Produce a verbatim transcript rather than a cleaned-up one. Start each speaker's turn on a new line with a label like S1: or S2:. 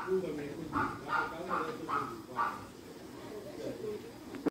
S1: Uber này tôi chỉ có báo cáo đây tôi chỉ qua